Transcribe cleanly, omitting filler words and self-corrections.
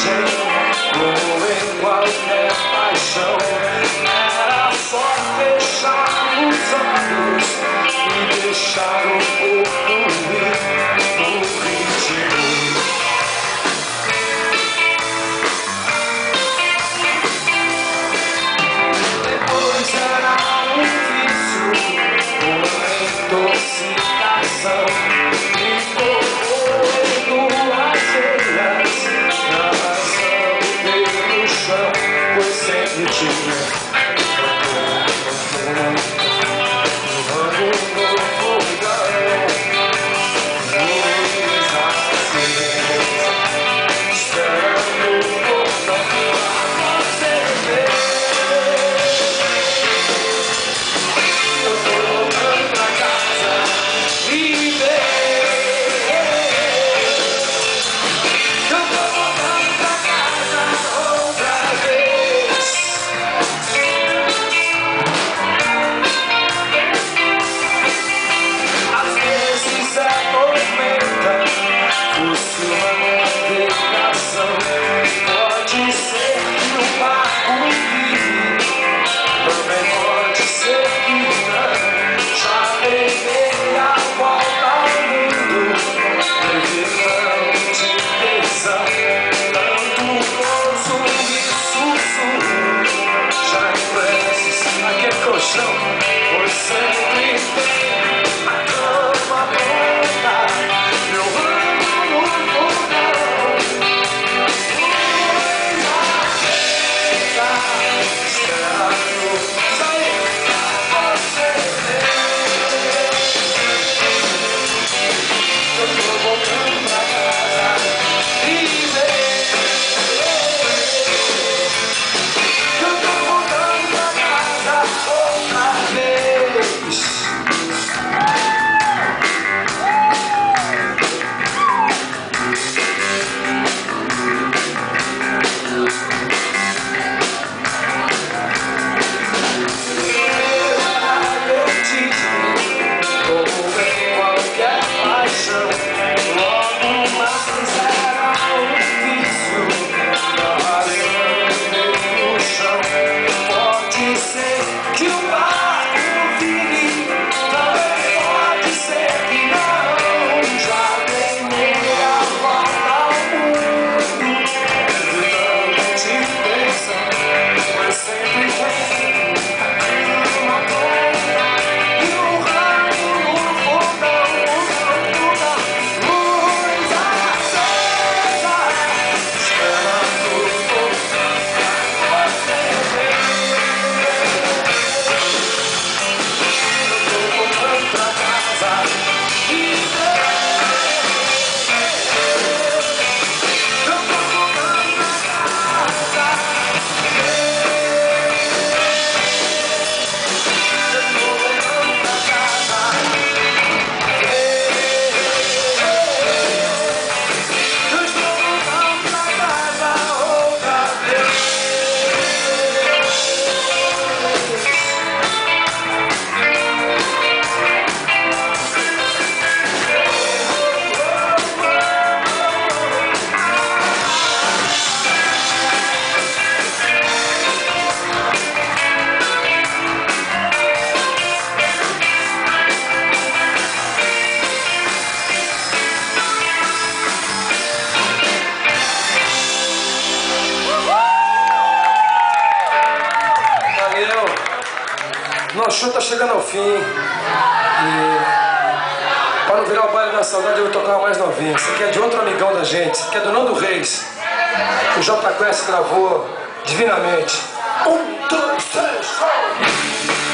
Como em qualquer paixão, era só fechar os olhos e deixar o corpo ir no ritmo. Depois era um vício, uma intoxicação, me corroendo as veias, na razão pelo chão, pois sempre tinha pois sempre tem a cama pronta, meu amo no fogão, esperando sair pra você ver. Eu tô voltando pra casa e ver. Eu tô voltando pra casa outra vez. Como em qualquer paixão, logo mais era um vício, na razão no chão. Pode ser que o barco vire, também pode ser que não. Já dei meia volta ao mundo, evitando te pensar, mas sempre vem uma coisa e um ramo no fogão, luz acesa, esperando você ver. Eu tô voltando pra casa e ver. Eu tô voltando pra casa e ver. Eu tô voltando pra casa e ver. Eu estou voltando pra casa outra vez. Valeu! Nosso show tá chegando ao fim. E para não virar o baile da saudade, eu vou tocar uma mais novinha. Essa aqui é de outro amigão da gente, essa aqui é do Nando Reis. O J Quest gravou divinamente. 1, 2, 3, 4.